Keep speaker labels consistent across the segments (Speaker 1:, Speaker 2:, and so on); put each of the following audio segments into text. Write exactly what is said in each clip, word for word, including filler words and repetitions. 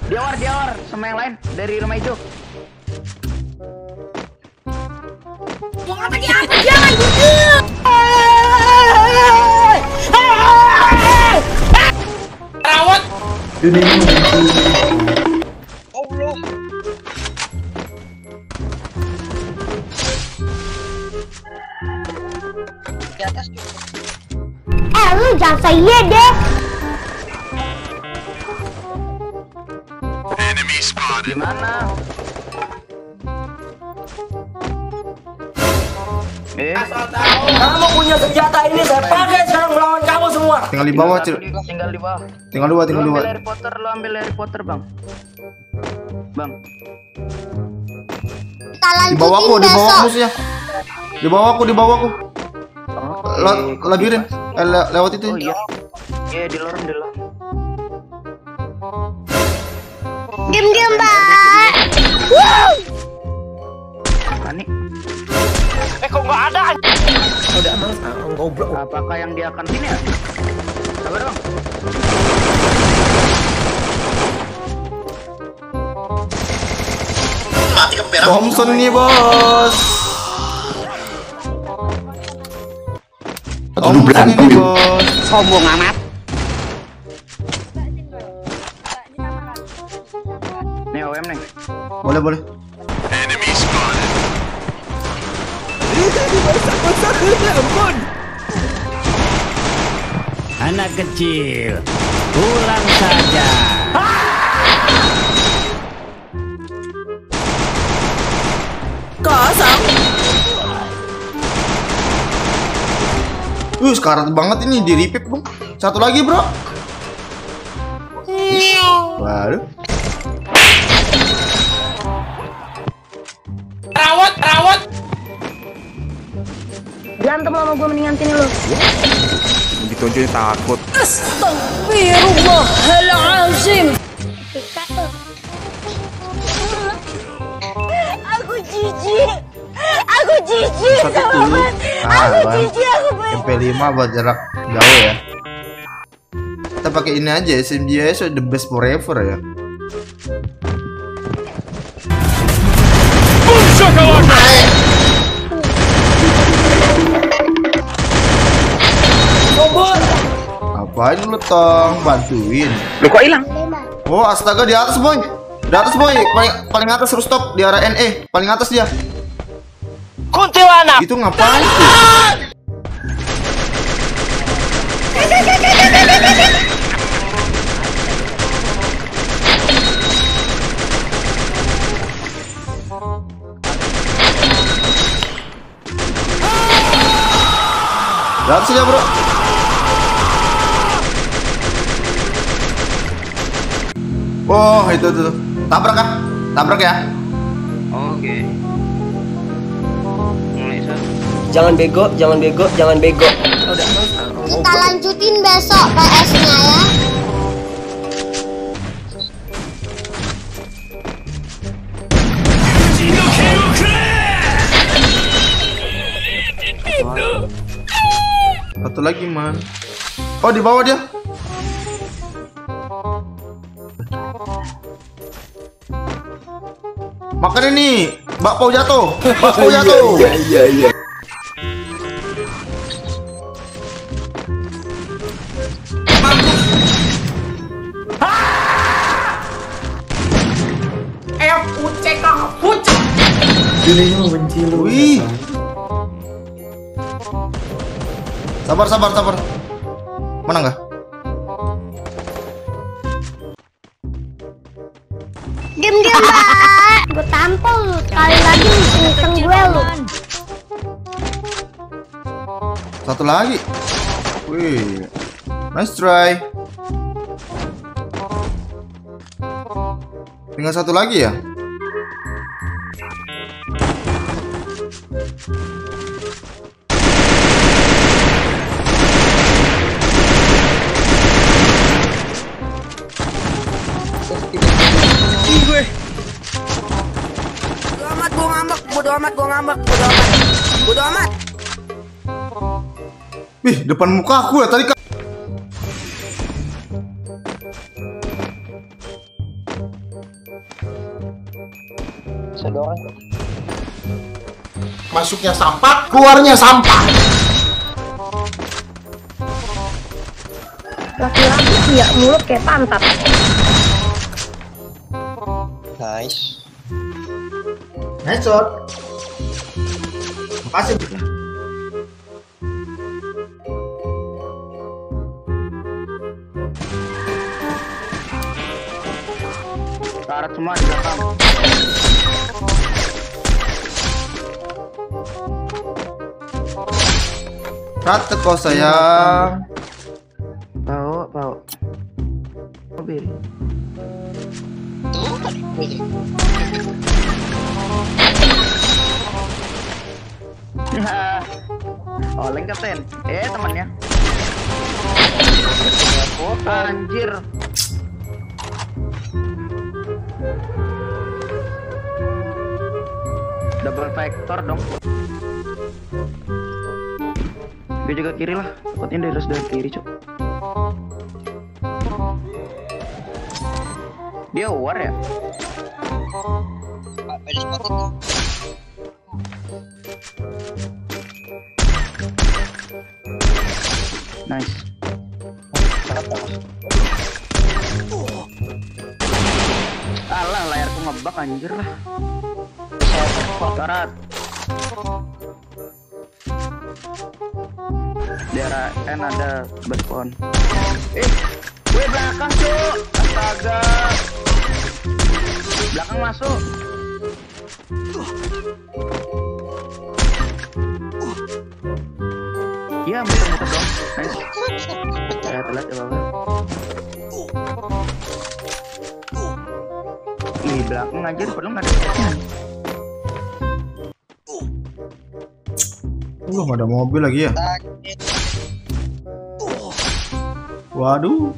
Speaker 1: Dia war, dia war sama yang lain dari rumah hijau.
Speaker 2: Apa dia? Apa jangan gitu.
Speaker 3: Rawat.
Speaker 4: Ini.
Speaker 3: Allah. Di atas tuh.
Speaker 2: Eh lu jangan saya deh.
Speaker 1: Gimana? Eh,
Speaker 5: Kamu punya senjata ini saya pakai sekarang melawan kamu semua.
Speaker 4: Tinggal di bawah, Cil.
Speaker 1: tinggal di bawah.
Speaker 4: Tinggal dua, tinggal
Speaker 1: Lu
Speaker 4: dua.
Speaker 1: ambil Harry Potter, lu ambil Harry Potter, Bang. Bang.
Speaker 2: Kita
Speaker 4: Di bawah aku,
Speaker 2: lanjutin
Speaker 4: di bawah
Speaker 2: besok.
Speaker 4: musuhnya. Di bawah aku, di bawah aku.
Speaker 1: Oke,
Speaker 4: Le
Speaker 1: kok
Speaker 4: labirin.
Speaker 1: bisa?
Speaker 4: Eh, le lewat itu.
Speaker 1: Oh iya. Iya, di lorong, di lorong.
Speaker 2: Diam-diam, Mbak. Wow.
Speaker 1: Ani,
Speaker 3: Eh kok nggak ada?
Speaker 5: Udah mas, goblok.
Speaker 1: apakah yang dia akan sini ya? Sabar, Bang.
Speaker 4: Thompson nih, Bos. Thompson ini, Bos.
Speaker 3: Sombong amat.
Speaker 1: Nih, O M nih.
Speaker 4: Boleh, boleh.
Speaker 6: Anak kecil, pulang saja.
Speaker 5: Kosong.
Speaker 4: Uh, sekarat banget ini di repeat, Bang. Satu lagi, Bro. Waduh.
Speaker 3: Rawat, rawat.
Speaker 2: Berantem sama gue mendingan sini lu.
Speaker 7: Begitu aja takut.
Speaker 2: Astagfirullahaladzim. Aku jijik. Aku jijik sama Mas. Aku
Speaker 4: Ah, Bang.
Speaker 2: jijik aku pengen.
Speaker 4: M P lima buat jarak jauh ya. Kita pakai ini aja, S M G S the best forever ya. Apain lu, Tong? Bantuin.
Speaker 1: Lu kok hilang?
Speaker 4: Oh, astaga, di atas, Boy. Di atas, Boy. Paling paling atas rooftop di arah N E. Paling atas dia.
Speaker 3: Kuntilanak.
Speaker 4: Itu ngapain tuh? Di atas dia, Bro. Oh, itu tuh. Tabrak kah? Tabrak ya?
Speaker 1: Oke. Mulai Sar.
Speaker 5: Jangan bego, jangan bego, jangan bego. Udah mas,
Speaker 2: Kita lanjutin besok P S-nya ya.
Speaker 4: Satu lagi, man. Oh, di bawah dia. Makan ini, bakpao jatuh. Bakpao jatuh.
Speaker 7: Iya iya iya.
Speaker 3: Eh, pucek kok, pucek.
Speaker 5: Ini mau benci lu.
Speaker 4: Wih. Sabar, sabar, sabar. Mana enggak?
Speaker 2: Diam-diam, Mbak. Gue tampol lu. Sekali lagi iseng gue lu.
Speaker 4: Satu lagi. Wih. Nice try. Tinggal satu lagi ya?
Speaker 5: Bodo amat gua ngambek, bodo amat gua ngambek, bodo amat. Bodo amat.
Speaker 4: Wih, depan muka aku ya tadi, Kak.
Speaker 8: Masuknya sampah, keluarnya sampah.
Speaker 2: Laki-laki ya mulut kayak pantat.
Speaker 9: Nice.
Speaker 4: Nice shot. Makasih.
Speaker 1: Karat semua di belakang.
Speaker 4: Rata kau sayang.
Speaker 1: Bawa, bawa. Mobil.
Speaker 9: Tuh kan ini.
Speaker 1: Oleng kapten. Eh temannya. Oh, anjir. Double vector dong. Gue juga kiri lah. Takutnya dia harus dari kiri, cuk. Dia war ya?
Speaker 9: Ada spot itu.
Speaker 1: Nice. Alah, layarku ngebug anjir lah. Karat. Di arah N ada berpon. Eh, gue belakang cuk. Astaga. Belakang masuk. Iya, muter-muter dong. Nice. Ya, telat ya bawah. Ih, belakang anjir, perlu nggak ada detection.
Speaker 4: Lu nggak ada mobil lagi ya? Waduh.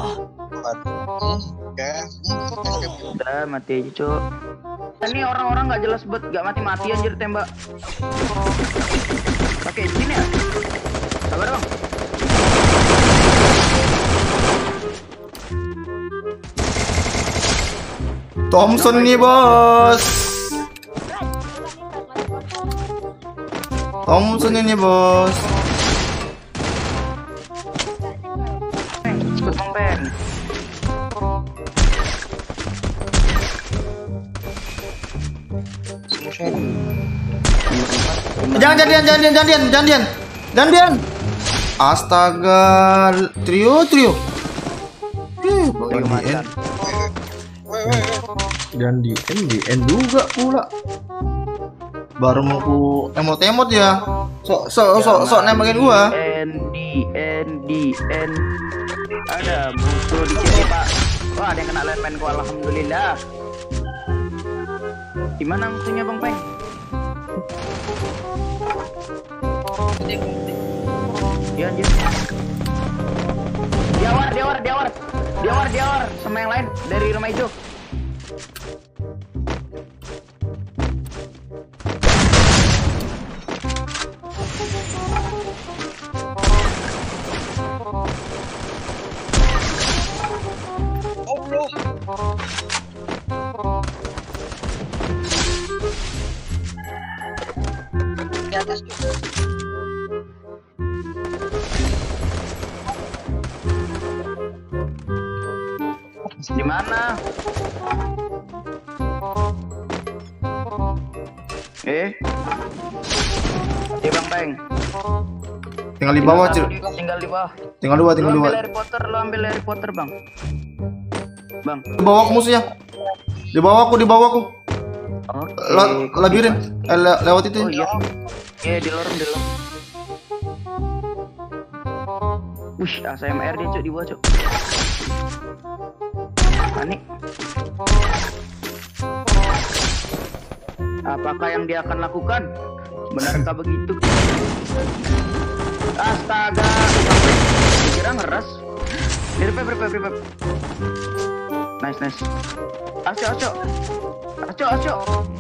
Speaker 1: Udah mati aja cuk. Ini orang-orang nggak jelas bet, nggak mati-mati anjir tembak. Pakai sini ya. Sabar bang.
Speaker 4: Thompson nih bos. Thompson ini bos.
Speaker 1: Cepet bang Ben.
Speaker 4: Jangan jangan jangan jangan jangan jangan jangan jangan jangan. Astaga, trio trio. Eh, bukan di N. Dan di N di N juga pula. Baru mau ku emot-emot ya. Sok sok sok sok nembakin gua.
Speaker 1: N D N D N. Ada musuh di sini pak. Wah ada yang kena landmine gua alhamdulillah. Gimana musuhnya bang Peng? Dia anjir. Diawar, diawar, diawar. Diawar, diawar sama yang lain dari rumah hijau.
Speaker 9: Di atas tuh.
Speaker 1: Di mana? Eh, di bang Peng.
Speaker 4: Tinggal di bawah, Cil.
Speaker 1: Tinggal di bawah.
Speaker 4: Tinggal dua, tinggal
Speaker 1: Lu
Speaker 4: dua.
Speaker 1: ambil Harry Potter, lu ambil Harry Potter bang. Bang.
Speaker 4: Di bawah aku musuhnya. Di bawahku, di bawahku.
Speaker 1: Oke.
Speaker 4: La labirin. Eh, le lewat itu.
Speaker 1: Oh iya. Iya di lorong, di lorong. Wih, A S M R dia cuk di bawah cuk. Panik. Apakah yang dia akan lakukan? Benarkah begitu? Astaga, kira ngeras. Di revive, revive, revive. Nice, nice. Aco, aco, aco, aco.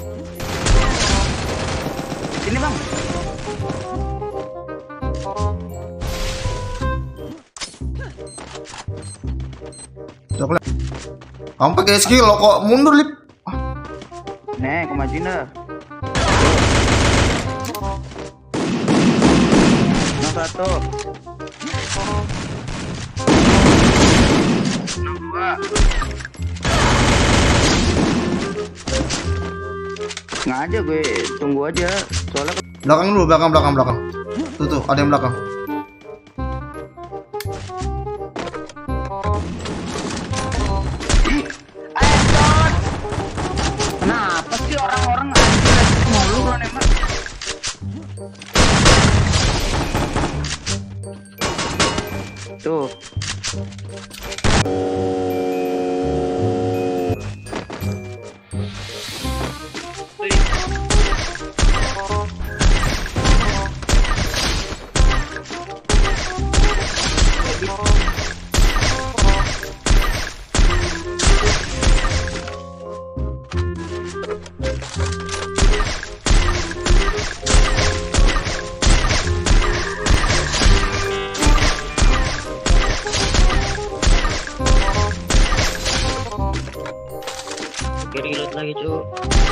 Speaker 1: Sini bang.
Speaker 4: Coklat. Kamu pakai skill lo kok mundur lip.
Speaker 1: Nih, aku majuin dah. Nomor satu. Nomor dua. Nggak aja gue, tunggu aja. Soalnya
Speaker 4: Belakang dulu, belakang, belakang, belakang. Tuh, tuh, ada yang belakang.
Speaker 1: kenapa sih orang-orang anjir mulu kan emang? Tuh.
Speaker 9: Reload lagi cu.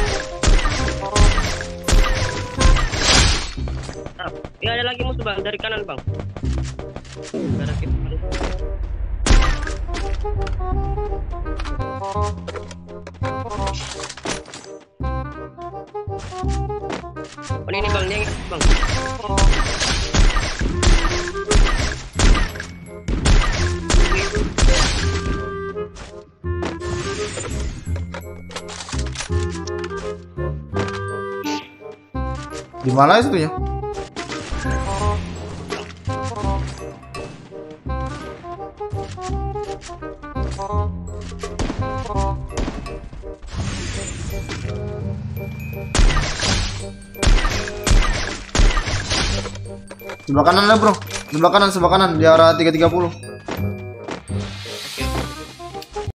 Speaker 9: Ah, ya ada lagi musuh bang dari kanan bang. Gara kita. Oh ini bang, ini bang.
Speaker 4: Di mana itu ya? Sebelah kanan lah bro, sebelah kanan, sebelah kanan di arah tiga tiga puluh.